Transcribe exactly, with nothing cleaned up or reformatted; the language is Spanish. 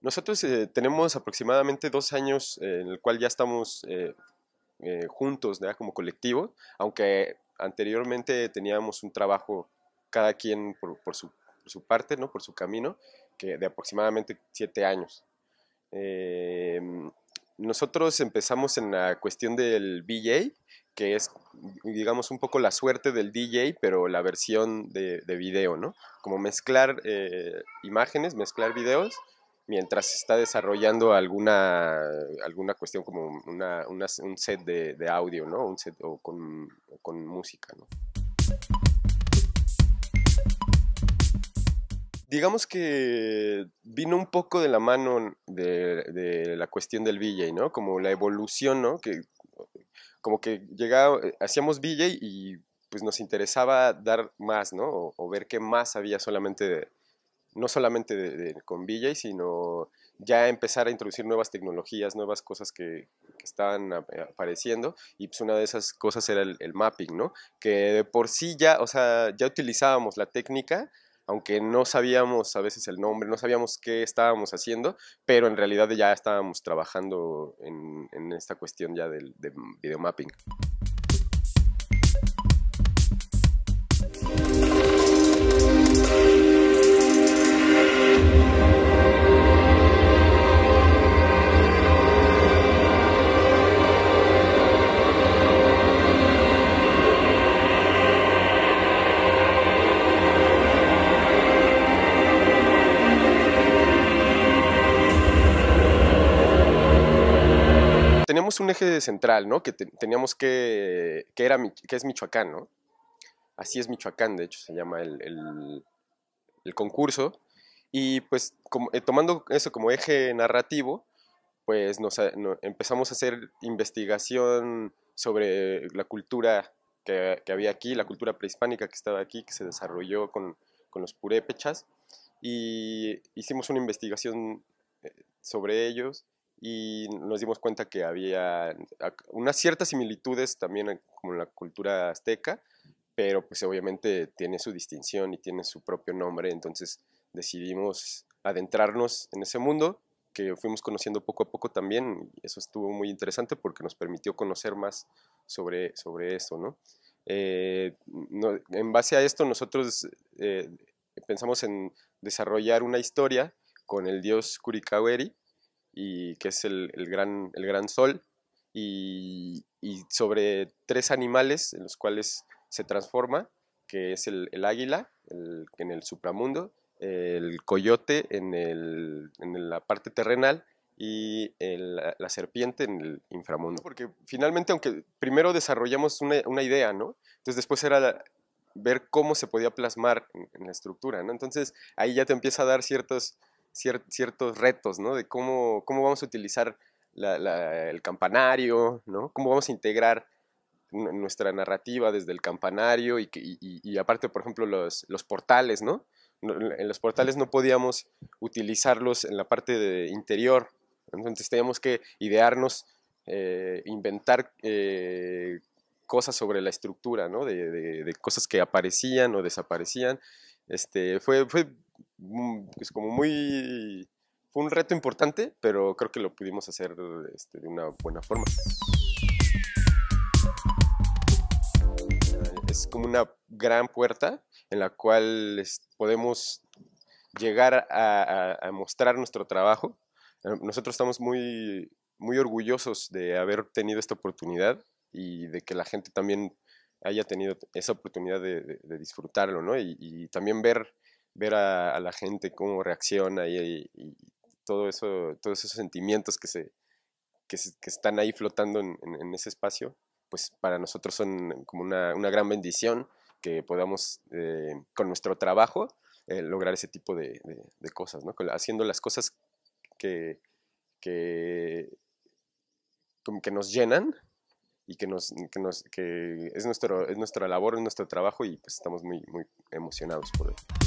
Nosotros eh, tenemos aproximadamente dos años eh, en el cual ya estamos eh, eh, juntos, ¿verdad? Como colectivo, aunque anteriormente teníamos un trabajo cada quien por, por su, por su parte, ¿no? Por su camino, que de aproximadamente siete años. Eh, Nosotros empezamos en la cuestión del V J, que es, digamos, un poco la suerte del D J, pero la versión de, de video, ¿no? Como mezclar eh, imágenes, mezclar videos, mientras se está desarrollando alguna, alguna cuestión como una, una, un set de, de audio, ¿no? Un set o con, o con música, ¿no? Digamos que vino un poco de la mano de, de la cuestión del V J, ¿no? Como la evolución, ¿no? Que como que llegaba, hacíamos V J y pues nos interesaba dar más, ¿no? O, o ver qué más había solamente, de, no solamente de, de, con V J, sino ya empezar a introducir nuevas tecnologías, nuevas cosas que, que estaban apareciendo, y pues una de esas cosas era el, el mapping, ¿no? Que de por sí ya, o sea, ya utilizábamos la técnica, aunque no sabíamos a veces el nombre, no sabíamos qué estábamos haciendo, pero en realidad ya estábamos trabajando en, en esta cuestión ya del de video mapping. Teníamos un eje central, ¿no? Que te, teníamos que, que, era, que es Michoacán, ¿no? Así es Michoacán, de hecho, se llama el, el, el concurso. Y pues como, eh, tomando eso como eje narrativo, pues nos, no, empezamos a hacer investigación sobre la cultura que, que, había aquí, la cultura prehispánica que estaba aquí, que se desarrolló con, con los purépechas. Y hicimos una investigación sobre ellos y nos dimos cuenta que había unas ciertas similitudes también como en la cultura azteca, pero pues obviamente tiene su distinción y tiene su propio nombre, entonces decidimos adentrarnos en ese mundo que fuimos conociendo poco a poco también. Eso estuvo muy interesante porque nos permitió conocer más sobre, sobre eso, ¿no? Eh, no, en base a esto nosotros eh, pensamos en desarrollar una historia con el dios Kurikaweri, y que es el, el, gran, el gran sol, y, y, sobre tres animales en los cuales se transforma, que es el, el águila el, en el supramundo, el coyote en, el, en la parte terrenal y el, la serpiente en el inframundo. Porque finalmente, aunque primero desarrollamos una, una idea, ¿no? Entonces después era la, ver cómo se podía plasmar en, en la estructura, ¿no? Entonces ahí ya te empieza a dar ciertos Cier ciertos retos, ¿no? De cómo, cómo vamos a utilizar la, la, el campanario, ¿no? Cómo vamos a integrar nuestra narrativa desde el campanario y, y, y aparte, por ejemplo, los, los portales, ¿no? En los portales no podíamos utilizarlos en la parte de interior, entonces teníamos que idearnos, eh, inventar eh, cosas sobre la estructura, ¿no? De, de, de cosas que aparecían o desaparecían. Este, fue, fue pues como muy... Fue un reto importante, pero creo que lo pudimos hacer este, de una buena forma. Es como una gran puerta en la cual es, podemos llegar a, a, a mostrar nuestro trabajo. Nosotros estamos muy, muy orgullosos de haber tenido esta oportunidad y de que la gente también haya tenido esa oportunidad de, de, de disfrutarlo, ¿no? Y, y también ver ver a, a la gente cómo reacciona y, y, y todo eso, todos esos sentimientos que, se, que, se, que están ahí flotando en, en, en, ese espacio, pues para nosotros son como una, una gran bendición que podamos, eh, con nuestro trabajo, eh, lograr ese tipo de, de, de cosas, ¿no? Haciendo las cosas que, que, que nos llenan y que, nos, que, nos, que es, nuestro, es nuestra labor, es nuestro trabajo y pues estamos muy, muy emocionados por ello.